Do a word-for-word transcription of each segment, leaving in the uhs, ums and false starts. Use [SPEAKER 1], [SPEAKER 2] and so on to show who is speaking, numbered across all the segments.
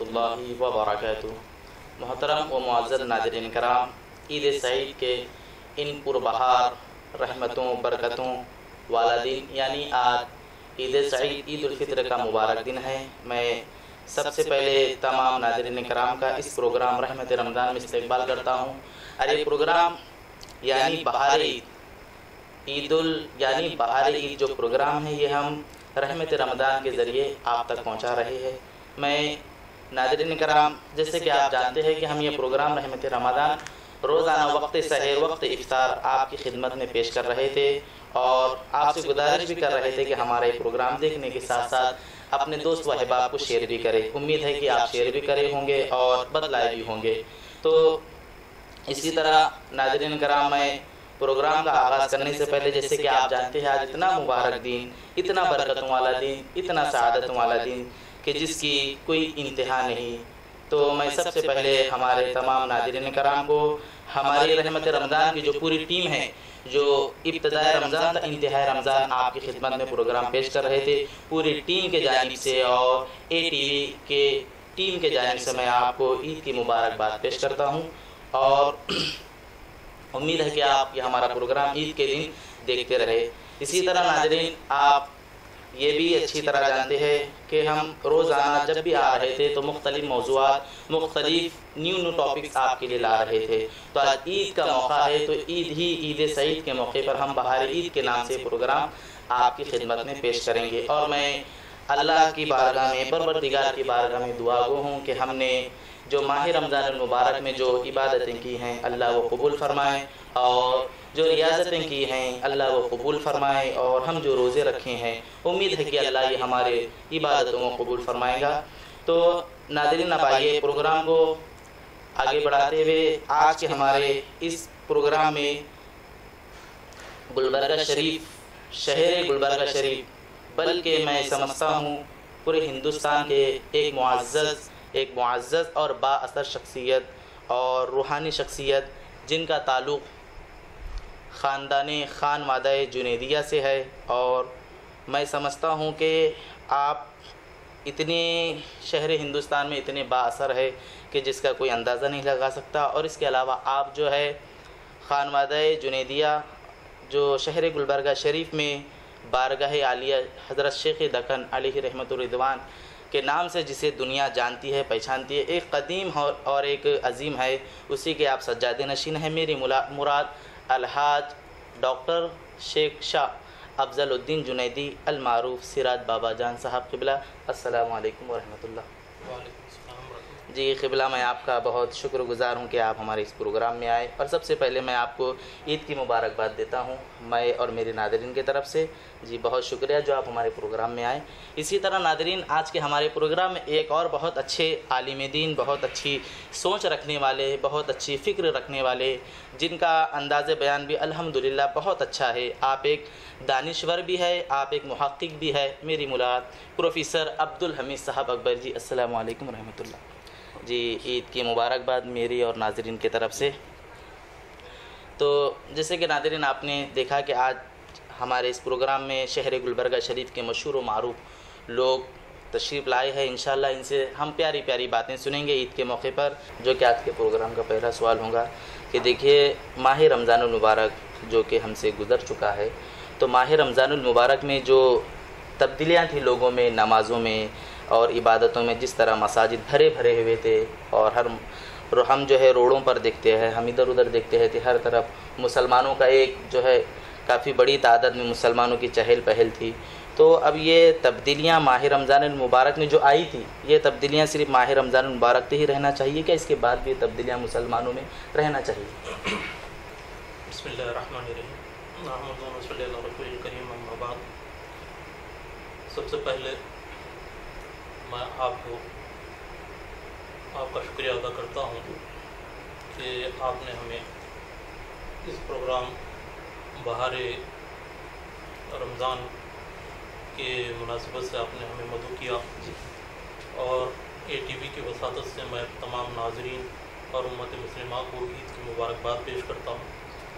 [SPEAKER 1] रहमतुल्लाहि व बरकातुहू। मोहतरम व मुअज़्ज़ज़ नाज़रीन कराम, ईद सईद के इन पुरबहार रहमतों बरकतों वाला दिन यानी आज ईद सईद ईद उल फित्र का मुबारक दिन है। मैं सबसे पहले तमाम नाज़रीन कराम का इस प्रोग्राम रहमत रमज़ान में इस्तकबाल करता हूँ। और ये प्रोग्राम यानी बहार ईद ईदुल यानी बहार ईद जो प्रोग्राम है, ये हम रहमत रमज़ान के ज़रिए आप तक पहुँचा रहे हैं। मैं नाज़रीन कराम, जैसे कि आप जानते हैं कि हम ये प्रोग्राम रहमत रमज़ान रोज़ाना वक्त सहर वक्त इफ्तार आपकी खिदमत में पेश कर रहे थे और आपसे गुजारिश भी कर रहे थे कि हमारा ये प्रोग्राम देखने के साथ साथ अपने दोस्त व अहबाब को शेयर भी करें। उम्मीद है कि आप शेयर भी करे होंगे और बतलाए भी होंगे। तो इसी तरह नाज़रीन कराम, मैं प्रोग्राम का आगाज़ करने से पहले, जैसे कि आप जानते हैं आज इतना मुबारक दिन, इतना बरकतों वाला दिन, इतना सआदतों वाला दिन कि जिसकी कोई इंतहा नहीं, तो मैं सबसे पहले हमारे तमाम नाज़रीन कराम को हमारी रहमत रमज़ान की जो पूरी टीम है, जो इब्तिदाए रमज़ान था इंतहाए रमज़ान आपकी खिदमत में प्रोग्राम पेश कर रहे थे, पूरी टीम के जानिब से और ए टी वी के टीम के जानिब से मैं आपको ईद की मुबारकबाद पेश करता हूँ। और उम्मीद है कि आप ये हमारा प्रोग्राम ईद के दिन देखते रहे। इसी तरह नाज़रीन, आप ये भी अच्छी तरह जानते हैं कि हम रोज़ाना जब भी आ रहे थे तो मुख्तलिफ मौज़ूआत, मुख्तलिफ न्यू न्यू टॉपिक्स आपके लिए ला रहे थे। तो आज ईद का मौका है, तो ईद ही ईद सईद के मौके पर हम बहार ईद के नाम से प्रोग्राम आपकी खिदमत में पेश करेंगे। और मैं अल्लाह की बारगाह में, परवरदिगार की बारगाह में दुआ गो हूँ कि हमने जो माह रमज़ान मुबारक में जो इबादतें की हैं अल्लाह वो कबूल फरमाए, और जो रियाज़तें की हैं अल्लाह वो कबूल फरमाए, और हम जो रोज़े रखे हैं उम्मीद है कि अल्लाह ये हमारे इबादतों को कबूल फरमाएगा। तो नाज़रीन, अब आइए प्रोग्राम को आगे बढ़ाते हुए आज के हमारे इस प्रोग्राम में गुलबर्गा शरीफ, शहर गुलबर्गा शरीफ, बल्कि मैं समझता हूँ पूरे हिंदुस्तान के एक मुअज़्ज़ज़ एक मुअज़्ज़ज़ और बाअसर शख्सियत और रूहानी शख्सियत जिनका ताल्लुक़ ख़ानदान खान मादाए जुनैदिया से है। और मैं समझता हूँ कि आप इतने शहर हिंदुस्तान में इतने बाअसर है कि जिसका कोई अंदाज़ा नहीं लगा सकता। और इसके अलावा आप जो है खान मादाए जुनैदिया जो शहर गुलबर्गा शरीफ में बारगाह आलिया हज़रत शेख दक्कन अलैहि रहमतुर रिदवान के नाम से जिसे दुनिया जानती है, पहचानती है, एक कदीम और एक अजीम है, उसी के आप सज्जादे नशीन हैं। मेरी मुराद अलहाज डॉक्टर शेख शाह अफजलुद्दीन जुनैदी अलमारूफ सिराज बाबा जान साहब क़िबला। अस्सलामु अलैकुम व रहमतुल्लाह। जी क़िबला, मैं आपका बहुत शुक्रगुज़ार हूँ कि आप हमारे इस प्रोग्राम में आए। और सबसे पहले मैं आपको ईद की मुबारकबाद देता हूँ, मैं और मेरे नाज़रीन की तरफ से। जी बहुत शुक्रिया जो आप हमारे प्रोग्राम में आए। इसी तरह नाज़रीन, आज के हमारे प्रोग्राम में एक और बहुत अच्छे आलिम दीन, बहुत अच्छी सोच रखने वाले, बहुत अच्छी फ़िक्र रखने वाले, जिनका अंदाज़ बयान भी अल्हम्दुलिल्लाह बहुत अच्छा है। आप एक दानिश्वर भी है, आप एक मुहक्किक भी है। मेरी मुलाकात प्रोफेसर अब्दुल हमीद साहब अकबर जी। अस्सलामु अलैकुम व रहमतुल्लाह। जी ईद की मुबारकबाद मेरी और नाज़रीन की तरफ से। तो जैसे कि नाज़रीन, आपने देखा कि आज हमारे इस प्रोग्राम में शहर गुलबर्गा शरीफ के मशहूर व मारूफ लोग तशरीफ़ लाए हैं। इंशाअल्लाह इनसे हम प्यारी प्यारी बातें सुनेंगे ईद के मौके पर। जो कि आज के प्रोग्राम का पहला सवाल होगा कि देखिए, माह रमज़ान मुबारक जो कि हमसे गुज़र चुका है, तो माह रमज़ान मुबारक में जो तब्दीलियाँ थी लोगों में, नमाज़ों में और इबादतों में, जिस तरह मसाजिद भरे भरे हुए थे और हर हम जो है रोडों पर देखते हैं, हम इधर उधर देखते हैं कि हर तरफ मुसलमानों का एक जो है काफ़ी बड़ी तादाद में मुसलमानों की चहल पहल थी। तो अब ये तब्दीलियाँ माह रमज़ान मुबारक में जो आई थी, ये तब्दीलियाँ सिर्फ माह रमज़ान मुबारक पे ही रहना चाहिए क्या इसके बाद भी तब्दीलियाँ मुसलमानों में रहना चाहिए?
[SPEAKER 2] बिस्मिल्लाहिर्रहमानिर्रहीम। सबसे पहले मैं आपको आपका शुक्रिया अदा करता हूँ कि आपने हमें इस प्रोग्राम बहार रमज़ान के मुनासिबत से आपने हमें मदऊ किया। और ए टी वी की वसातत से मैं तमाम नाज़रीन और उम्मत मुस्लिमा को ईद की मुबारकबाद पेश करता हूँ।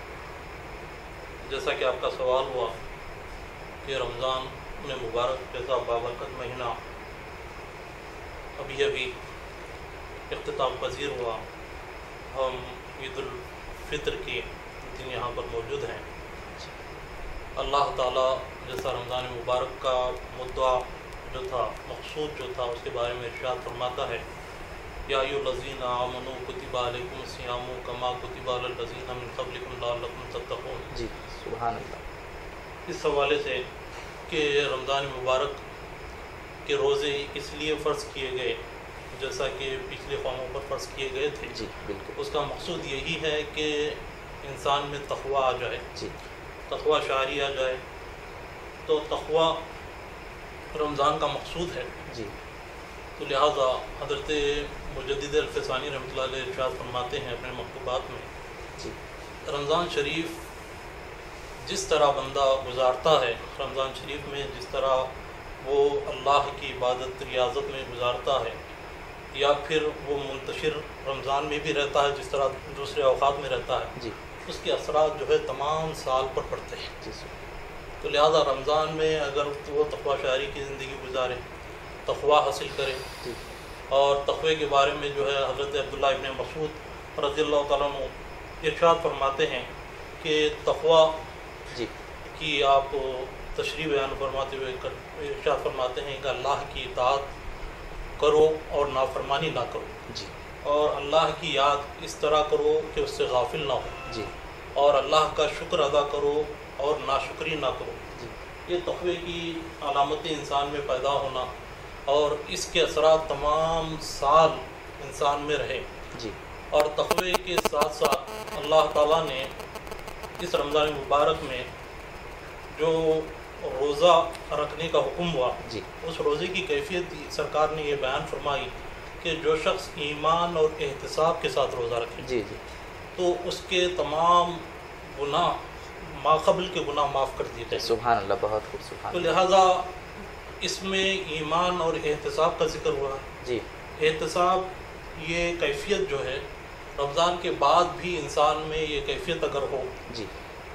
[SPEAKER 2] जैसा कि आपका सवाल हुआ कि रमज़ान में मुबारक जैसा बाबरकत महीना अभी अभी اختتام پذیر ہوا. ہم عید الفطر کے دن یہاں پر موجود ہیں. اللہ تعالیٰ جیسا رمضان مبارک کا مدعا جو تھا، مقصود جو تھا، اس کے بارے میں ارشاد فرماتا ہے یا ایھا الذین آمنوا کتب علیکم الصیام کما کتب علی الذین من قبلکم لعلکم تتقون.
[SPEAKER 1] جی سبحان اللہ.
[SPEAKER 2] اس حوالے سے کہ رمضان مبارک کے روزے اس لیے فرض کیے گئے جیسا کہ پچھلے قوموں پر فرض کیے گئے تھے.
[SPEAKER 1] جی بالکل.
[SPEAKER 2] اس کا مقصود یہی ہے کہ انسان میں تقویٰ آ جائے،
[SPEAKER 1] جی
[SPEAKER 2] تقویٰ شعری آ جائے. تو تقویٰ رمضان کا مقصود ہے.
[SPEAKER 1] جی
[SPEAKER 2] تو لہٰذا حضرت مجدد الفسانی رحمۃ اللہ علیہ ارشاد فرماتے ہیں اپنے مکتوبات میں،
[SPEAKER 1] جی
[SPEAKER 2] رمضان شریف جس طرح بندہ گزارتا ہے، رمضان شریف میں جس طرح وہ اللہ کی عبادت ریاضت میں گزارتا ہے، یا پھر وہ منتشر رمضان میں بھی رہتا ہے جس طرح دوسرے اوقات میں رہتا ہے،
[SPEAKER 1] جی
[SPEAKER 2] اس کے اثرات جو ہے تمام سال پر پڑتے ہیں.
[SPEAKER 1] جی
[SPEAKER 2] تو لہٰذا رمضان میں اگر وہ تقویٰ شاعری کی زندگی گزارے، تقویٰ حاصل کرے،
[SPEAKER 1] جی
[SPEAKER 2] اور تقوی کے بارے میں جو ہے حضرت عبداللہ ابن مسعود رضی اللہ تعالیٰ عنہ ارشاد فرماتے ہیں کہ تقویٰ
[SPEAKER 1] جی
[SPEAKER 2] کی آپ تشریح بیان فرماتے ہوئے ارشاد فرماتے ہیں کہ اللہ کی اطاعت کرو اور نافرمانی نہ کرو،
[SPEAKER 1] جی
[SPEAKER 2] اور اللہ کی یاد اس طرح کرو کہ اس سے غافل نہ ہو،
[SPEAKER 1] جی
[SPEAKER 2] اور اللہ کا شکر ادا کرو اور ناشکری نہ کرو.
[SPEAKER 1] جی
[SPEAKER 2] یہ تقوی کی علامتیں انسان میں پیدا ہونا اور اس کے اثرات تمام سال انسان میں رہے.
[SPEAKER 1] جی
[SPEAKER 2] اور تقوی کے ساتھ ساتھ اللہ تعالیٰ نے اس رمضان مبارک میں جو روزہ رکھنے کا حکم ہوا،
[SPEAKER 1] جی
[SPEAKER 2] اس روزے کی کیفیت سرکار نے یہ بیان فرمائی کہ جو شخص ایمان اور احتساب کے ساتھ روزہ رکھے
[SPEAKER 1] جی جی
[SPEAKER 2] تو اس کے تمام گناہ ماقبل کے گناہ معاف کر دیے جائیں.
[SPEAKER 1] سبحان اللہ. بہت خوب. سبحان
[SPEAKER 2] تو
[SPEAKER 1] اللہ.
[SPEAKER 2] لہٰذا اس میں ایمان اور احتساب کا ذکر ہوا.
[SPEAKER 1] جی
[SPEAKER 2] احتساب یہ کیفیت جو ہے رمضان کے بعد بھی انسان میں یہ کیفیت اگر ہو،
[SPEAKER 1] جی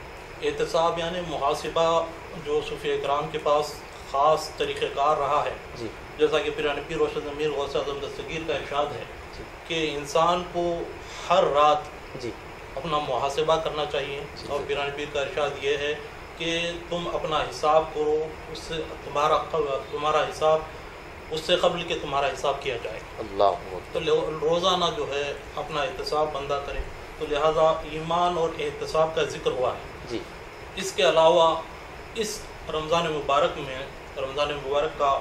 [SPEAKER 2] احتساب یعنی محاسبہ جو صوفیہ اکرام کے پاس خاص طریقہ کار رہا ہے،
[SPEAKER 1] جی
[SPEAKER 2] جیسا کہ پیران پیر روشن ضمیر غوث اعظم دستگیر کا ارشاد ہے
[SPEAKER 1] جی
[SPEAKER 2] کہ انسان کو ہر رات
[SPEAKER 1] جی
[SPEAKER 2] اپنا محاسبہ کرنا چاہیے.
[SPEAKER 1] جی.
[SPEAKER 2] اور پیران پیر کا ارشاد یہ ہے کہ تم اپنا حساب کرو، اس سے تمہارا تمہارا حساب اس سے قبل کہ تمہارا حساب کیا جائے.
[SPEAKER 1] اللہ.
[SPEAKER 2] تو روزانہ جو ہے اپنا احتساب بندہ کرے. تو لہٰذا ایمان اور احتساب کا ذکر ہوا ہے.
[SPEAKER 1] جی
[SPEAKER 2] اس کے علاوہ اس رمضان مبارک میں رمضان مبارک کا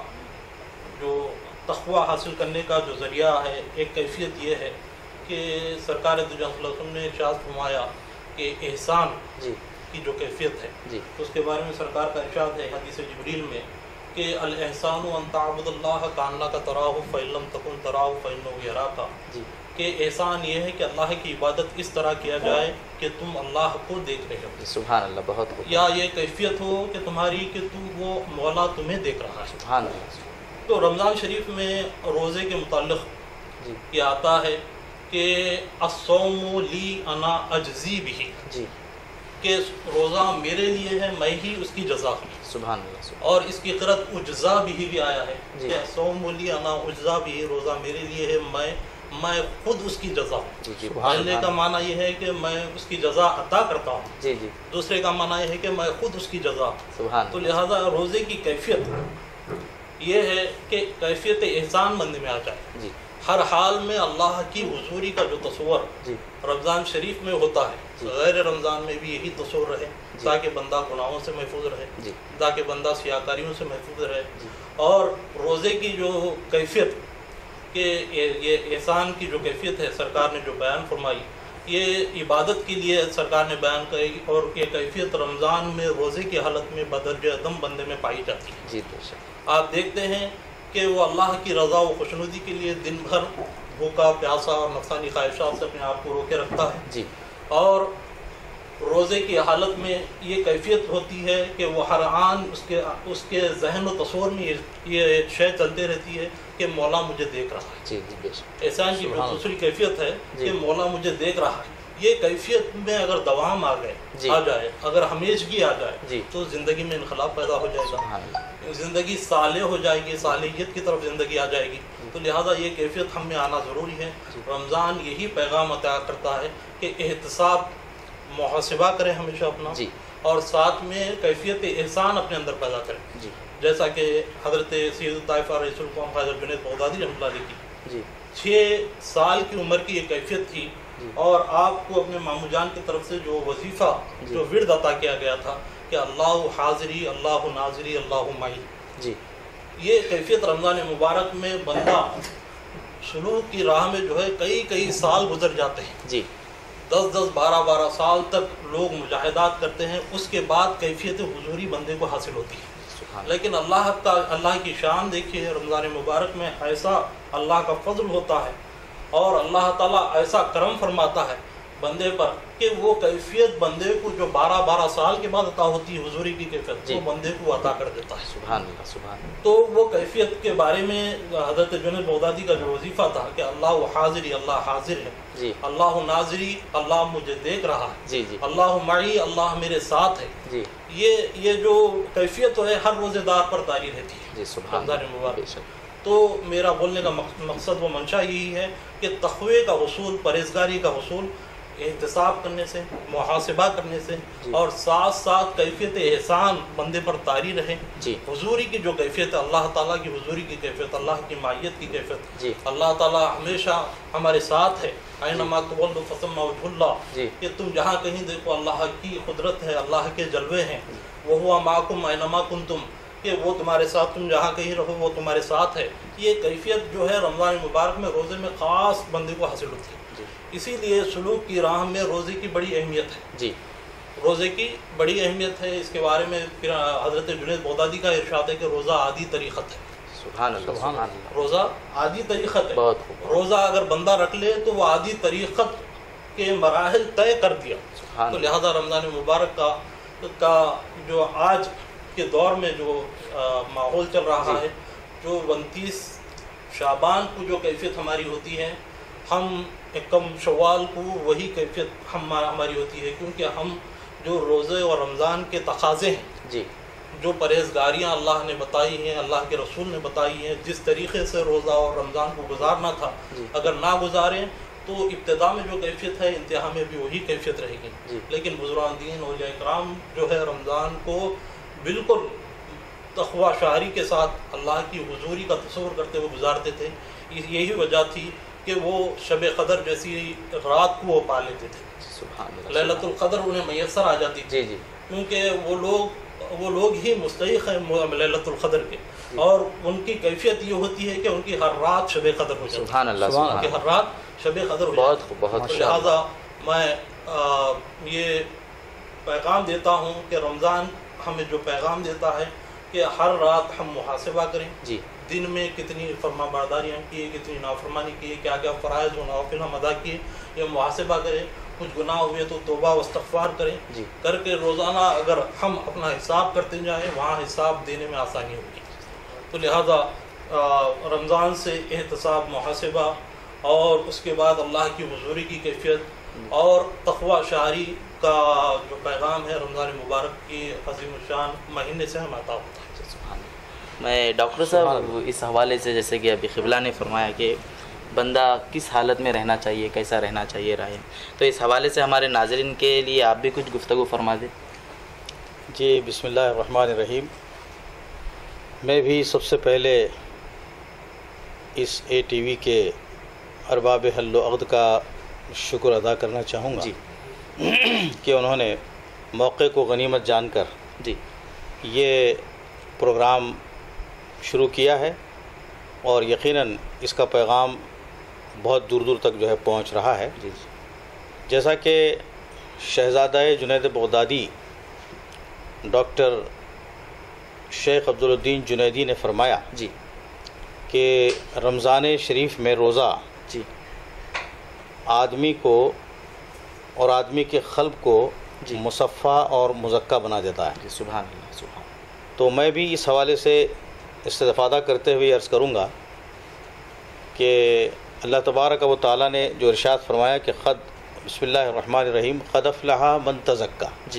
[SPEAKER 2] جو تقویٰ حاصل کرنے کا جو ذریعہ ہے، ایک کیفیت یہ ہے کہ سرکار دو جہاں صلی اللہ علیہ وسلم نے ارشاد فرمایا کہ احسان
[SPEAKER 1] جی
[SPEAKER 2] کی جو کیفیت ہے،
[SPEAKER 1] جی
[SPEAKER 2] تو اس کے بارے میں سرکار کا ارشاد ہے حدیث جبریل میں کہ الاحسان ان تعبد اللہ کانک تراہ فإن لم تکن تراہ فإنہ یراک.
[SPEAKER 1] جی
[SPEAKER 2] کہ احسان یہ ہے کہ اللہ کی عبادت اس طرح کیا جائے کہ تم اللہ کو دیکھ رہے ہو.
[SPEAKER 1] سبحان اللہ. بہت خوب.
[SPEAKER 2] یا یہ کیفیت ہو کہ تمہاری کہ تم وہ مولا تمہیں دیکھ رہا ہے.
[SPEAKER 1] سبحان اللہ.
[SPEAKER 2] تو رمضان شریف میں روزے کے متعلق
[SPEAKER 1] جی
[SPEAKER 2] یہ آتا ہے کہ الصوم لی انا اجزی بھی،
[SPEAKER 1] جی
[SPEAKER 2] کہ روزہ میرے لیے ہے، میں ہی اس کی جزا ہوں.
[SPEAKER 1] سبحان اللہ.
[SPEAKER 2] اور اس کی قرأت اجزا بھی بھی آیا ہے
[SPEAKER 1] جی.
[SPEAKER 2] کہ الصوم لی انا اجزا بھی، روزہ میرے لیے ہے، میں میں خود اس کی جزا ہوں.
[SPEAKER 1] جی جی
[SPEAKER 2] پہلے کا معنی یہ ہے کہ میں اس کی جزا عطا کرتا ہوں،
[SPEAKER 1] جی جی
[SPEAKER 2] دوسرے کا معنی یہ ہے کہ میں خود اس کی جزا ہوں.
[SPEAKER 1] سبحان
[SPEAKER 2] تو
[SPEAKER 1] اللہ.
[SPEAKER 2] لہٰذا روزے کی کیفیت یہ ہے کہ کیفیت احسان مند میں آ جائے.
[SPEAKER 1] جی
[SPEAKER 2] ہر حال میں اللہ کی حضوری کا جو تصور
[SPEAKER 1] جی
[SPEAKER 2] رمضان شریف میں ہوتا ہے،
[SPEAKER 1] جی.
[SPEAKER 2] غیر رمضان میں بھی یہی تصور رہے
[SPEAKER 1] جی.
[SPEAKER 2] تاکہ بندہ گناہوں سے محفوظ رہے،
[SPEAKER 1] جی
[SPEAKER 2] تاکہ بندہ سیاکاریوں سے محفوظ رہے.
[SPEAKER 1] جی
[SPEAKER 2] اور روزے کی جو کیفیت کہ یہ احسان کی جو کیفیت ہے سرکار نے جو بیان فرمائی، یہ عبادت کے لیے سرکار نے بیان کی، اور یہ کیفیت رمضان میں روزے کی حالت میں بدرجہ عدم بندے میں پائی جاتی ہے.
[SPEAKER 1] جی بے شک.
[SPEAKER 2] آپ دیکھتے ہیں کہ وہ اللہ کی رضا و خوشنودی کے لیے دن بھر بھوکا پیاسا اور نفسانی خواہشات سے اپنے آپ کو روکے رکھتا ہے.
[SPEAKER 1] جی
[SPEAKER 2] اور روزے کی حالت میں یہ کیفیت ہوتی ہے کہ وہ ہر آن اس کے اس کے ذہن و تصور میں یہ شے چلتے رہتی ہے کہ مولا مجھے دیکھ رہا ہے.
[SPEAKER 1] جی جی بے شک.
[SPEAKER 2] احسان کی جو دوسری کیفیت ہے کہ مولا مجھے دیکھ رہا ہے. یہ کیفیت میں اگر دوام آ گئے
[SPEAKER 1] جی.
[SPEAKER 2] آ جائے اگر ہمیشگی آ جائے
[SPEAKER 1] جی.
[SPEAKER 2] تو زندگی میں انقلاب پیدا ہو جائے گا،
[SPEAKER 1] سبحان اللہ.
[SPEAKER 2] زندگی صالح ہو جائے گی، صالحیت کی طرف زندگی آ جائے گی. تو لہٰذا یہ کیفیت ہم میں آنا ضروری ہے. رمضان یہی پیغام عطا کرتا ہے کہ احتساب، محاسبہ کریں ہمیشہ اپنا،
[SPEAKER 1] جی
[SPEAKER 2] اور ساتھ میں کیفیت احسان اپنے اندر پیدا کریں.
[SPEAKER 1] جی
[SPEAKER 2] جیسا کہ حضرت سید الطائفہ رئیس القوم خواجہ جنید بغدادی رحمۃ اللہ علیہ کی
[SPEAKER 1] جی
[SPEAKER 2] چھ سال کی عمر کی یہ کیفیت تھی،
[SPEAKER 1] جی
[SPEAKER 2] اور آپ کو اپنے مامو جان کی طرف سے جو وظیفہ
[SPEAKER 1] جی
[SPEAKER 2] جو ورد عطا کیا گیا تھا کہ اللہ حاضری، اللہ ناظری، اللہ معی،
[SPEAKER 1] جی
[SPEAKER 2] یہ کیفیت رمضان مبارک میں بندہ سلوک کی راہ میں جو ہے کئی کئی سال گزر جاتے ہیں،
[SPEAKER 1] جی
[SPEAKER 2] دس دس بارہ بارہ سال تک لوگ مجاہدات کرتے ہیں، اس کے بعد کیفیت حضوری بندے کو حاصل ہوتی ہے.
[SPEAKER 1] سبحان
[SPEAKER 2] لیکن اللہ کا اللہ کی شان دیکھیے، رمضان مبارک میں ایسا اللہ کا فضل ہوتا ہے اور اللہ تعالیٰ ایسا کرم فرماتا ہے بندے پر کہ وہ کیفیت بندے کو جو بارہ بارہ سال کے بعد عطا ہوتی ہے حضوری کی کیفیت،
[SPEAKER 1] جی.
[SPEAKER 2] وہ بندے کو عطا کر دیتا ہے.
[SPEAKER 1] سبحان اللہ سبحان اللہ.
[SPEAKER 2] تو وہ کیفیت کے بارے میں حضرت جنید بغدادی کا جو وظیفہ تھا کہ اللہ حاضری، اللہ حاضر ہے،
[SPEAKER 1] جی
[SPEAKER 2] اللہ ناظری، اللہ مجھے دیکھ رہا ہے،
[SPEAKER 1] جی جی
[SPEAKER 2] اللہ معی، اللہ میرے ساتھ ہے،
[SPEAKER 1] جی
[SPEAKER 2] یہ یہ جو کیفیت ہے ہر روزے دار پر طاری رہتی ہے
[SPEAKER 1] جی سبحان
[SPEAKER 2] رمضان
[SPEAKER 1] اللہ.
[SPEAKER 2] مبارک.
[SPEAKER 1] بے شک.
[SPEAKER 2] تو میرا بولنے کا مقصد و منشا یہی ہے کہ تقوی کا حصول، پرہیزگاری کا حصول احتساب کرنے سے، محاسبہ کرنے سے،
[SPEAKER 1] جی.
[SPEAKER 2] اور ساتھ ساتھ کیفیت احسان بندے پر طاری رہے.
[SPEAKER 1] جی
[SPEAKER 2] حضوری کی جو کیفیت ہے، اللہ تعالیٰ کی حضوری کی کیفیت، اللہ کی معیت کی کیفیت،
[SPEAKER 1] جی
[SPEAKER 2] اللہ تعالیٰ ہمیشہ ہمارے ساتھ ہے. اینما تولوا فثم وجہ اللہ،
[SPEAKER 1] جی
[SPEAKER 2] کہ تم جہاں کہیں دیکھو اللہ کی قدرت ہے، اللہ کے جلوے ہیں. وہو معکم اینما کنتم، کہ وہ تمہارے ساتھ، تم جہاں کہیں رہو وہ تمہارے ساتھ ہے. یہ کیفیت جو ہے رمضان مبارک میں روزے میں خاص بندے کو حاصل ہوتی ہے.
[SPEAKER 1] جی
[SPEAKER 2] اسی لیے سلوک کی راہ میں روزے کی بڑی اہمیت ہے.
[SPEAKER 1] جی
[SPEAKER 2] روزے کی بڑی اہمیت ہے. اس کے بارے میں پھر حضرت جنید بغدادی کا ارشاد ہے کہ روزہ عادی طریقت ہے.
[SPEAKER 1] سبحان اللہ سبحان اللہ.
[SPEAKER 2] روزہ عادی طریقت ہے.
[SPEAKER 1] بہت خوب.
[SPEAKER 2] روزہ اگر بندہ رکھ لے تو وہ عادی طریقت کے مراحل طے کر دیا.
[SPEAKER 1] سبحان
[SPEAKER 2] تو
[SPEAKER 1] اللہ.
[SPEAKER 2] لہذا رمضان مبارک کا کا جو آج کے دور میں جو ماحول چل رہا
[SPEAKER 1] جی.
[SPEAKER 2] ہے، جو انتیس شعبان کو جو کیفیت ہماری ہوتی ہے، ہم کم شوال کو وہی کیفیت ہم ہماری ہوتی ہے، کیونکہ ہم جو روزے اور رمضان کے تقاضے ہیں،
[SPEAKER 1] جی
[SPEAKER 2] جو پرہیزگاریاں اللہ نے بتائی ہیں، اللہ کے رسول نے بتائی ہیں، جس طریقے سے روزہ اور رمضان کو گزارنا تھا،
[SPEAKER 1] جی.
[SPEAKER 2] اگر نہ گزاریں تو ابتدا میں جو کیفیت ہے انتہا میں بھی وہی کیفیت رہے گی.
[SPEAKER 1] جی.
[SPEAKER 2] لیکن بزرگان دین اولیاء اکرام جو ہے رمضان کو بالکل تقوی شعری کے ساتھ اللہ کی حضوری کا تصور کرتے ہوئے گزارتے تھے. یہی وجہ تھی کہ وہ شب قدر جیسی رات کو وہ پا لیتے تھے.
[SPEAKER 1] سبحان اللہ.
[SPEAKER 2] لیلۃ القدر انہیں میسر آ جاتی تھی،
[SPEAKER 1] جی جی
[SPEAKER 2] کیونکہ وہ لوگ وہ لوگ ہی مستحق ہیں لیلۃ القدر کے، اور ان کی کیفیت یہ ہوتی ہے کہ ان کی ہر رات شب قدر ہو جاتی ہے.
[SPEAKER 1] سبحان اللہ
[SPEAKER 2] کہ
[SPEAKER 1] سبحان
[SPEAKER 2] ہر رات شب قدر ہو جاتی ہے.
[SPEAKER 1] بہت خوب بہت
[SPEAKER 2] تو
[SPEAKER 1] خوب.
[SPEAKER 2] لہٰذا میں آ, یہ پیغام دیتا ہوں کہ رمضان ہمیں جو پیغام دیتا ہے کہ ہر رات ہم محاسبہ کریں،
[SPEAKER 1] جی
[SPEAKER 2] دن میں کتنی فرما برداریاں کیے، کتنی نافرمانی کیے، کیا کیا فرائض و نوافل ہم ادا کیے، یہ محاسبہ کریں. کچھ گناہ ہوئے تو توبہ و استغفار کریں.
[SPEAKER 1] جی
[SPEAKER 2] کر کے روزانہ اگر ہم اپنا حساب کرتے جائیں، وہاں حساب دینے میں آسانی ہوگی. تو لہذا رمضان سے احتساب، محاسبہ، اور اس کے بعد اللہ کی حضوری کی کیفیت اور تقوی شعری کا جو پیغام ہے رمضان مبارک کی عظیم الشان مہینے سے ہم عطا ہوتا ہے.
[SPEAKER 1] سبحان اللہ. میں ڈاکٹر صاحب اس حوالے سے، جیسے کہ ابھی قبلہ نے فرمایا کہ بندہ کس حالت میں رہنا چاہیے، کیسا رہنا چاہیے رہے، تو اس حوالے سے ہمارے ناظرین کے لیے آپ بھی کچھ گفتگو فرما دیں.
[SPEAKER 3] جی بسم اللہ الرحمن الرحیم. میں بھی سب سے پہلے اس اے ٹی وی کے ارباب حل و عقد کا شکر ادا کرنا چاہوں گا
[SPEAKER 1] جی
[SPEAKER 3] کہ انہوں نے موقع کو غنیمت جان کر
[SPEAKER 1] جی
[SPEAKER 3] یہ پروگرام شروع کیا ہے، اور یقیناً اس کا پیغام بہت دور دور تک جو ہے پہنچ رہا ہے.
[SPEAKER 1] جی
[SPEAKER 3] جیسا کہ شہزادہ جنید بغدادی ڈاکٹر شیخ عبدالدین جنیدی نے فرمایا
[SPEAKER 1] جی
[SPEAKER 3] کہ رمضان شریف میں روزہ
[SPEAKER 1] جی
[SPEAKER 3] آدمی کو اور آدمی کے قلب کو
[SPEAKER 1] جی
[SPEAKER 3] مصفہ اور مزکہ بنا دیتا ہے.
[SPEAKER 1] جی سبحان اللہ سبحان.
[SPEAKER 3] تو میں بھی اس حوالے سے استفادہ کرتے ہوئے عرض کروں گا کہ اللہ تبارک و تعالیٰ نے جو ارشاد فرمایا کہ قد بسم اللہ الرحمن الرحیم قد افلح من تزکا،
[SPEAKER 1] جی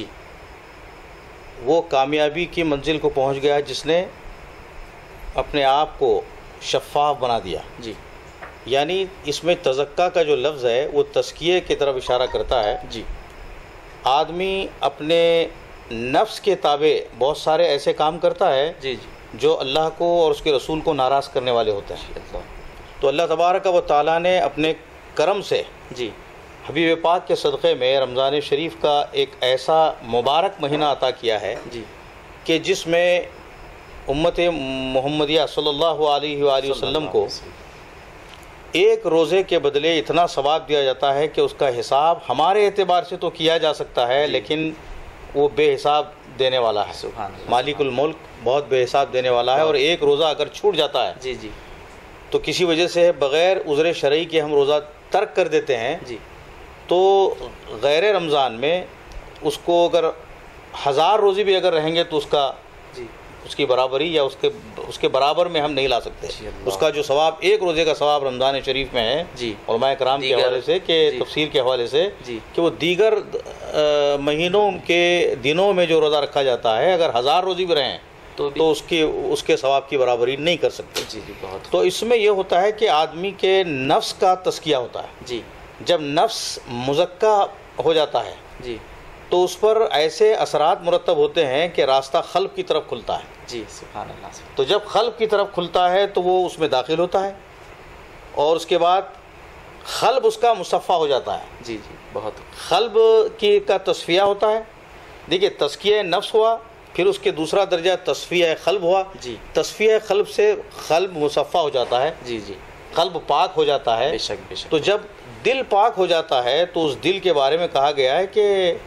[SPEAKER 3] وہ کامیابی کی منزل کو پہنچ گیا جس نے اپنے آپ کو شفاف بنا دیا.
[SPEAKER 1] جی
[SPEAKER 3] یعنی اس میں تزکیہ کا جو لفظ ہے وہ تزکیے کی طرف اشارہ کرتا ہے.
[SPEAKER 1] جی
[SPEAKER 3] آدمی اپنے نفس کے تابع بہت سارے ایسے کام کرتا ہے
[SPEAKER 1] جی جی
[SPEAKER 3] جو اللہ کو اور اس کے رسول کو ناراض کرنے والے ہوتے ہیں.
[SPEAKER 1] اللہ.
[SPEAKER 3] تو اللہ تبارک و تعالیٰ نے اپنے کرم سے
[SPEAKER 1] جی
[SPEAKER 3] حبیب پاک کے صدقے میں رمضان شریف کا ایک ایسا مبارک مہینہ عطا کیا ہے
[SPEAKER 1] جی
[SPEAKER 3] کہ جس میں امت محمدیہ صلی اللہ علیہ وآلہ وسلم کو ایک روزے کے بدلے اتنا ثواب دیا جاتا ہے کہ اس کا حساب ہمارے اعتبار سے تو کیا جا سکتا ہے لیکن وہ بے حساب دینے والا ہے.
[SPEAKER 1] سبحان اللہ.
[SPEAKER 3] مالک الملک بہت بے حساب دینے والا ہے. اور ایک روزہ اگر چھوٹ جاتا ہے
[SPEAKER 1] جی جی
[SPEAKER 3] تو کسی وجہ سے بغیر عذر شرعی کے ہم روزہ ترک کر دیتے ہیں
[SPEAKER 1] جی
[SPEAKER 3] تو غیر رمضان میں اس کو اگر ہزار روزے بھی اگر رہیں گے تو اس کا
[SPEAKER 1] جی
[SPEAKER 3] اس کی برابری یا اس کے اس کے برابر میں ہم نہیں لا سکتے.
[SPEAKER 1] جی اللہ.
[SPEAKER 3] اس کا جو ثواب ایک روزے کا ثواب رمضان شریف میں ہے
[SPEAKER 1] جی
[SPEAKER 3] علماء کرام کے
[SPEAKER 1] دیگر-
[SPEAKER 3] حوالے سے کہ
[SPEAKER 1] جی.
[SPEAKER 3] تفسیر کے حوالے سے
[SPEAKER 1] جی
[SPEAKER 3] کہ وہ دیگر مہینوں کے دنوں میں جو روزہ رکھا جاتا ہے اگر ہزار روزے بھی رہیں
[SPEAKER 1] تو بھی
[SPEAKER 3] تو اس کی اس کے ثواب کی برابری نہیں کر سکتے.
[SPEAKER 1] جی جی بہت.
[SPEAKER 3] تو اس میں یہ ہوتا ہے کہ آدمی کے نفس کا تزکیہ ہوتا ہے.
[SPEAKER 1] جی
[SPEAKER 3] جب نفس مزکہ ہو جاتا ہے
[SPEAKER 1] جی
[SPEAKER 3] تو اس پر ایسے اثرات مرتب ہوتے ہیں کہ راستہ قلب کی طرف کھلتا ہے.
[SPEAKER 1] جی سبحان اللہ.
[SPEAKER 3] تو جب قلب کی طرف کھلتا ہے تو وہ اس میں داخل ہوتا ہے اور اس کے بعد قلب اس کا مصفہ ہو جاتا ہے.
[SPEAKER 1] جی جی بہت.
[SPEAKER 3] قلب کی کا تصفیہ ہوتا ہے. دیکھیے تزکیہ نفس ہوا پھر اس کے دوسرا درجہ تصفیہ قلب ہوا.
[SPEAKER 1] جی
[SPEAKER 3] تصفیہ قلب سے قلب مصفہ ہو جاتا ہے,
[SPEAKER 1] جی جی
[SPEAKER 3] قلب پاک ہو جاتا ہے.
[SPEAKER 1] بے شک بے شک.
[SPEAKER 3] تو جب دل پاک ہو جاتا ہے تو اس دل کے بارے میں کہا گیا ہے کہ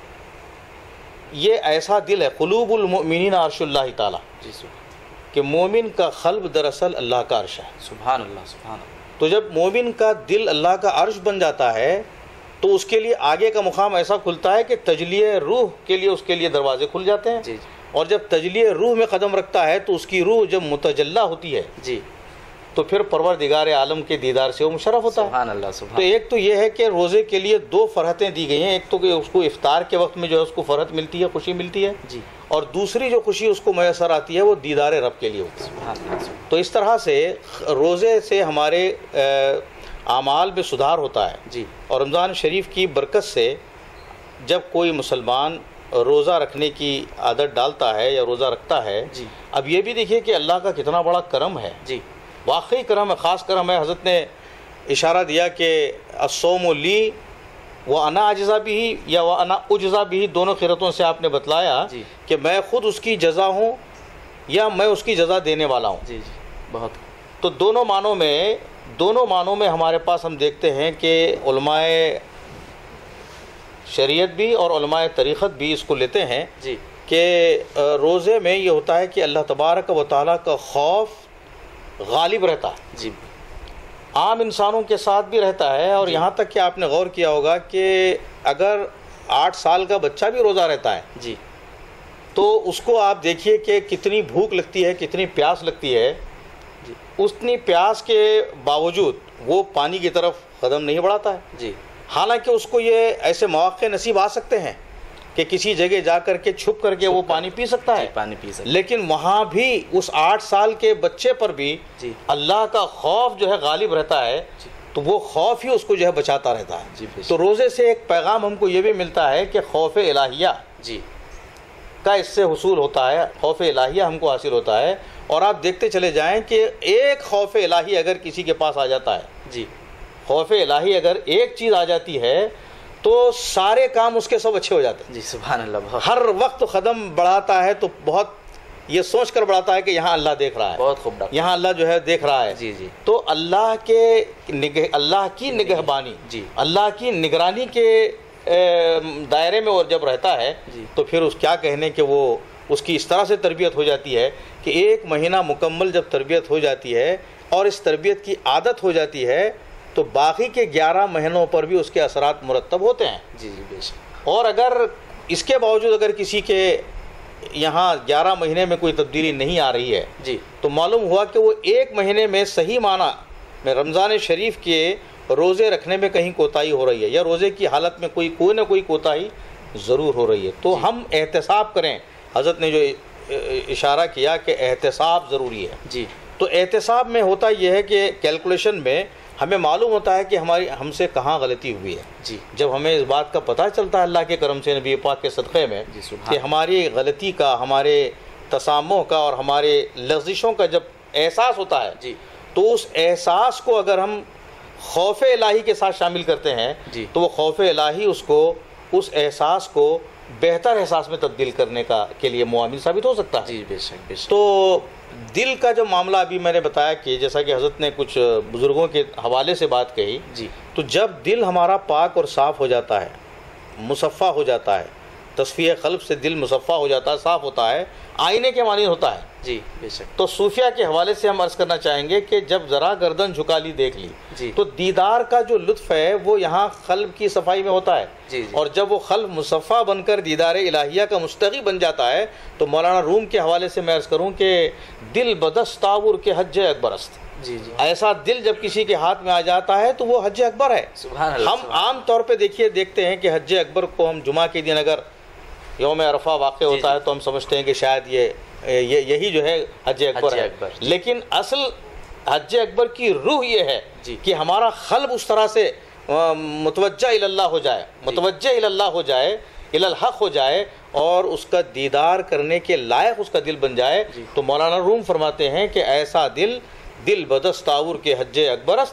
[SPEAKER 3] یہ ایسا دل ہے قلوب المؤمنین عرش اللہ تعالیٰ
[SPEAKER 1] جی سبحان
[SPEAKER 3] کہ مومن کا قلب دراصل اللہ کا عرش ہے.
[SPEAKER 1] سبحان اللہ. سبحان اللہ.
[SPEAKER 3] تو جب مومن کا دل اللہ کا عرش بن جاتا ہے تو اس کے لیے آگے کا مقام ایسا کھلتا ہے کہ تجلی روح کے لیے اس کے لیے دروازے کھل جاتے ہیں.
[SPEAKER 1] جی
[SPEAKER 3] اور جب تجلی روح میں قدم رکھتا ہے تو اس کی روح جب متجلا ہوتی ہے
[SPEAKER 1] جی
[SPEAKER 3] تو پھر پروردگار عالم کے دیدار سے وہ مشرف ہوتا ہے.
[SPEAKER 1] سبحان اللہ.
[SPEAKER 3] تو
[SPEAKER 1] سبحان.
[SPEAKER 3] ایک تو یہ ہے کہ روزے کے لیے دو فرحتیں دی گئی ہیں. ایک تو کہ اس کو افطار کے وقت میں جو ہے اس کو فرحت ملتی ہے, خوشی ملتی ہے,
[SPEAKER 1] جی
[SPEAKER 3] اور دوسری جو خوشی اس کو میسر آتی ہے وہ دیدار رب کے لیے ہوتی ہے.
[SPEAKER 1] سبحان اللہ. سبحان.
[SPEAKER 3] تو اس طرح سے روزے سے ہمارے اعمال میں سدھار ہوتا ہے.
[SPEAKER 1] جی
[SPEAKER 3] اور رمضان شریف کی برکت سے جب کوئی مسلمان روزہ رکھنے کی عادت ڈالتا ہے یا روزہ رکھتا ہے,
[SPEAKER 1] جی
[SPEAKER 3] اب یہ بھی دیکھیے کہ اللہ کا کتنا بڑا کرم ہے.
[SPEAKER 1] جی
[SPEAKER 3] واقعی کرم ہے, خاص کرم ہے. حضرت نے اشارہ دیا کہ الصوم لی و انا اجزا بھی یا و انا اجزا بھی, دونوں قرتوں سے آپ نے بتلایا
[SPEAKER 1] جی
[SPEAKER 3] کہ میں خود اس کی جزا ہوں یا میں اس کی جزا دینے والا ہوں.
[SPEAKER 1] جی جی بہت.
[SPEAKER 3] تو دونوں معنوں میں دونوں معنوں میں ہمارے پاس ہم دیکھتے ہیں کہ علماء شریعت بھی اور علماء طریقت بھی اس کو لیتے ہیں
[SPEAKER 1] جی
[SPEAKER 3] کہ روزے میں یہ ہوتا ہے کہ اللہ تبارک و تعالیٰ کا خوف غالب رہتا ہے.
[SPEAKER 1] جی
[SPEAKER 3] عام انسانوں کے ساتھ بھی رہتا ہے. اور
[SPEAKER 1] جی.
[SPEAKER 3] یہاں تک کہ آپ نے غور کیا ہوگا کہ اگر آٹھ سال کا بچہ بھی روزہ رہتا ہے
[SPEAKER 1] جی
[SPEAKER 3] تو اس کو آپ دیکھیے کہ کتنی بھوک لگتی ہے, کتنی پیاس لگتی ہے.
[SPEAKER 1] جی
[SPEAKER 3] اتنی پیاس کے باوجود وہ پانی کی طرف قدم نہیں بڑھاتا ہے.
[SPEAKER 1] جی
[SPEAKER 3] حالانکہ اس کو یہ ایسے مواقع نصیب آ سکتے ہیں کہ کسی جگہ جا کر کے چھپ کر کے وہ پانی پی سکتا ہے,
[SPEAKER 1] پانی پی سکتے.
[SPEAKER 3] لیکن وہاں بھی اس آٹھ سال کے بچے پر بھی
[SPEAKER 1] جی
[SPEAKER 3] اللہ کا خوف جو ہے غالب رہتا ہے. تو وہ خوف ہی اس کو جو ہے بچاتا رہتا ہے.
[SPEAKER 1] جی بے شک.
[SPEAKER 3] تو روزے سے ایک پیغام ہم کو یہ بھی ملتا ہے کہ خوف الہیہ
[SPEAKER 1] جی
[SPEAKER 3] کا اس سے حصول ہوتا ہے, خوف الہیہ ہم کو حاصل ہوتا ہے. اور آپ دیکھتے چلے جائیں کہ ایک خوف الہی اگر کسی کے پاس آ جاتا ہے,
[SPEAKER 1] جی
[SPEAKER 3] خوف الہی اگر ایک چیز آ جاتی ہے تو سارے کام اس کے سب اچھے ہو جاتے ہیں.
[SPEAKER 1] جی سبحان اللہ. بہت
[SPEAKER 3] ہر وقت قدم بڑھاتا ہے تو بہت یہ سوچ کر بڑھاتا ہے کہ یہاں اللہ دیکھ رہا ہے,
[SPEAKER 1] بہت خوب ڈاکٹر.
[SPEAKER 3] یہاں اللہ جو ہے دیکھ رہا ہے.
[SPEAKER 1] جی جی
[SPEAKER 3] تو اللہ کے نگہ اللہ کی نگہبانی,
[SPEAKER 1] جی
[SPEAKER 3] اللہ کی نگرانی کے دائرے میں اور جب رہتا ہے
[SPEAKER 1] جی
[SPEAKER 3] تو پھر اس کیا کہنے کہ وہ اس کی اس طرح سے تربیت ہو جاتی ہے کہ ایک مہینہ مکمل جب تربیت ہو جاتی ہے اور اس تربیت کی عادت ہو جاتی ہے تو باقی کے گیارہ مہینوں پر بھی اس کے اثرات مرتب ہوتے ہیں.
[SPEAKER 1] جی جی بے شک.
[SPEAKER 3] اور اگر اس کے باوجود اگر کسی کے یہاں گیارہ مہینے میں کوئی تبدیلی نہیں آ رہی ہے
[SPEAKER 1] جی
[SPEAKER 3] تو معلوم ہوا کہ وہ ایک مہینے میں صحیح معنی میں رمضان شریف کے روزے رکھنے میں کہیں کوتاہی ہو رہی ہے یا روزے کی حالت میں کوئی کوئی نہ کوئی کوتاہی ضرور ہو رہی ہے. تو ہم احتساب کریں. حضرت نے جو اشارہ کیا کہ احتساب ضروری ہے.
[SPEAKER 1] جی
[SPEAKER 3] تو احتساب میں ہوتا یہ ہے کہ کیلکولیشن میں ہمیں معلوم ہوتا ہے کہ ہماری ہم سے کہاں غلطی ہوئی ہے.
[SPEAKER 1] جی
[SPEAKER 3] جب ہمیں اس بات کا پتہ چلتا ہے اللہ کے کرم سے نبی پاک کے صدقے میں
[SPEAKER 1] جی سبحان
[SPEAKER 3] کہ ہماری غلطی کا، ہمارے تسامح کا اور ہمارے لغزشوں کا جب احساس ہوتا ہے
[SPEAKER 1] جی
[SPEAKER 3] تو اس احساس کو اگر ہم خوف الہی کے ساتھ شامل کرتے ہیں
[SPEAKER 1] جی
[SPEAKER 3] تو وہ خوف الہی اس کو اس احساس کو بہتر احساس میں تبدیل کرنے کا کے لیے معامل ثابت ہو سکتا ہے.
[SPEAKER 1] جی بے شک بے شک.
[SPEAKER 3] تو دل کا جو معاملہ ابھی میں نے بتایا کہ جیسا کہ حضرت نے کچھ بزرگوں کے حوالے سے بات کہی،
[SPEAKER 1] جی
[SPEAKER 3] تو جب دل ہمارا پاک اور صاف ہو جاتا ہے، مصفہ ہو جاتا ہے، تصفیہ قلب سے دل مصفہ ہو جاتا ہے، صاف ہوتا ہے، آئینے کے مانند ہوتا ہے.
[SPEAKER 1] جی بے شک.
[SPEAKER 3] تو صوفیہ کے حوالے سے ہم عرض کرنا چاہیں گے کہ جب ذرا گردن جھکا لی، دیکھ لی،
[SPEAKER 1] جی
[SPEAKER 3] تو دیدار کا جو لطف ہے وہ یہاں قلب کی صفائی میں ہوتا ہے.
[SPEAKER 1] جی جی
[SPEAKER 3] اور جب وہ قلب مصفہ بن کر دیدار الہیہ کا مستغی بن جاتا ہے تو مولانا روم کے حوالے سے میں عرض کروں کہ دل بدست تاور کے حج اکبر است.
[SPEAKER 1] جی جی
[SPEAKER 3] ایسا دل جب کسی کے ہاتھ میں آ جاتا ہے تو وہ حج اکبر ہے.
[SPEAKER 1] سبحان اللہ.
[SPEAKER 3] ہم عام طور پہ دیکھیے دیکھتے ہیں کہ حج اکبر کو ہم جمعہ کے دن اگر یوم عرفہ واقع ہوتا
[SPEAKER 1] جی
[SPEAKER 3] ہے تو ہم سمجھتے ہیں کہ شاید یہ یہی جو ہے حج اکبر ہے.
[SPEAKER 1] اکبر.
[SPEAKER 3] لیکن اصل حج اکبر کی روح یہ ہے
[SPEAKER 1] جی.
[SPEAKER 3] کہ ہمارا قلب اس طرح سے متوجہ الی اللہ ہو جائے، متوجہ الی اللہ ہو جائے، الی الحق ہو جائے اور اس کا دیدار کرنے کے لائق اس کا دل بن جائے.
[SPEAKER 1] جی.
[SPEAKER 3] تو مولانا روم فرماتے ہیں کہ ایسا دل دل بدست تاور کے حج اکبر است،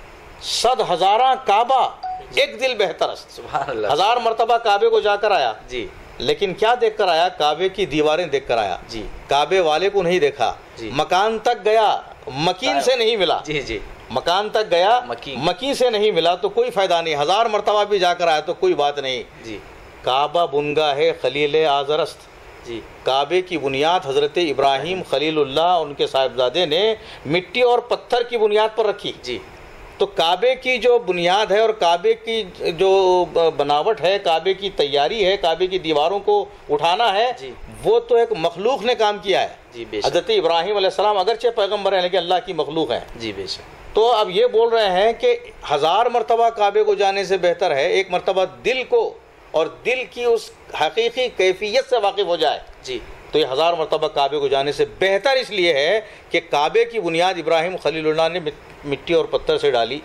[SPEAKER 3] صد ہزاراں کعبہ ایک دل بہتر است.
[SPEAKER 1] سبحان اللہ.
[SPEAKER 3] ہزار مرتبہ کعبے کو جا کر آیا
[SPEAKER 1] جی
[SPEAKER 3] لیکن کیا دیکھ کر آیا؟ کعبے کی دیواریں دیکھ کر آیا،
[SPEAKER 1] جی
[SPEAKER 3] کعبے والے کو نہیں دیکھا.
[SPEAKER 1] جی.
[SPEAKER 3] مکان تک گیا، مکین سے نہیں ملا.
[SPEAKER 1] جی جی
[SPEAKER 3] مکان تک گیا،
[SPEAKER 1] مکین.
[SPEAKER 3] مکین سے نہیں ملا تو کوئی فائدہ نہیں. ہزار مرتبہ بھی جا کر آیا تو کوئی بات نہیں.
[SPEAKER 1] جی
[SPEAKER 3] کعبہ بنگاہ خلیل آذر است.
[SPEAKER 1] جی
[SPEAKER 3] کعبے کی بنیاد حضرت ابراہیم خلیل اللہ ان کے صاحبزادے نے مٹی اور پتھر کی بنیاد پر رکھی.
[SPEAKER 1] جی
[SPEAKER 3] تو کعبے کی جو بنیاد ہے اور کعبے کی جو بناوٹ ہے، کعبے کی تیاری ہے، کعبے کی دیواروں کو اٹھانا ہے،
[SPEAKER 1] جی.
[SPEAKER 3] وہ تو ایک مخلوق نے کام کیا ہے.
[SPEAKER 1] جی بے شک.
[SPEAKER 3] حضرت ابراہیم علیہ السلام اگرچہ پیغمبر ہیں لیکن اللہ کی مخلوق ہیں.
[SPEAKER 1] جی بے شک.
[SPEAKER 3] تو اب یہ بول رہے ہیں کہ ہزار مرتبہ کعبے کو جانے سے بہتر ہے ایک مرتبہ دل کو اور دل کی اس حقیقی کیفیت سے واقف ہو جائے.
[SPEAKER 1] جی
[SPEAKER 3] تو یہ ہزار مرتبہ کعبے کو جانے سے بہتر اس لیے ہے کہ کعبے کی بنیاد ابراہیم خلیل اللہ نے مٹی اور پتھر سے ڈالی،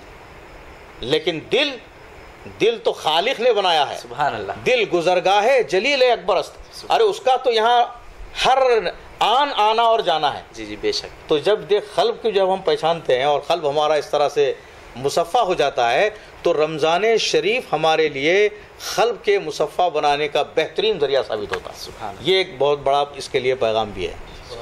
[SPEAKER 3] لیکن دل دل تو خالق نے بنایا ہے.
[SPEAKER 1] سبحان اللہ.
[SPEAKER 3] دل گزرگاہ جلیل اکبر است. ارے اس کا تو یہاں ہر آن آنا اور جانا ہے.
[SPEAKER 1] جی جی بے شک.
[SPEAKER 3] تو جب دیکھ قلب کو جب ہم پہچانتے ہیں اور قلب ہمارا اس طرح سے مصفہ ہو جاتا ہے تو رمضان شریف ہمارے لیے قلب کے مصفہ بنانے کا بہترین ذریعہ ثابت ہوتا ہے.
[SPEAKER 1] سبحان اللہ.
[SPEAKER 3] یہ ایک بہت بڑا اس کے لیے پیغام بھی ہے.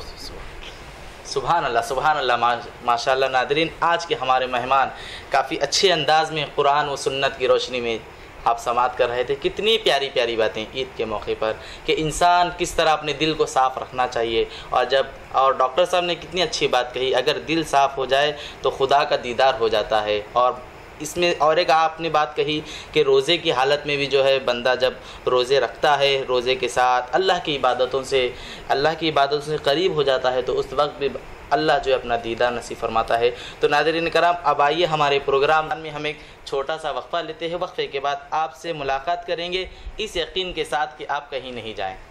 [SPEAKER 1] سبحان اللہ سبحان اللہ. ماشاء اللہ. ناظرین، آج کے ہمارے مہمان کافی اچھے انداز میں قرآن و سنت کی روشنی میں آپ سماعت کر رہے تھے. کتنی پیاری پیاری باتیں عید کے موقع پر کہ انسان کس طرح اپنے دل کو صاف رکھنا چاہیے. اور جب اور ڈاکٹر صاحب نے کتنی اچھی بات کہی، اگر دل صاف ہو جائے تو خدا کا دیدار ہو جاتا ہے. اور اس میں اور ایک آپ نے بات کہی کہ روزے کی حالت میں بھی جو ہے بندہ جب روزے رکھتا ہے، روزے کے ساتھ اللہ کی عبادتوں سے اللہ کی عبادتوں سے قریب ہو جاتا ہے تو اس وقت بھی اللہ جو ہے اپنا دیدار نصیب فرماتا ہے. تو ناظرین کرام، اب آئیے ہمارے پروگرام میں ہم ایک چھوٹا سا وقفہ لیتے ہیں. وقفے کے بعد آپ سے ملاقات کریں گے اس یقین کے ساتھ کہ آپ کہیں نہیں جائیں.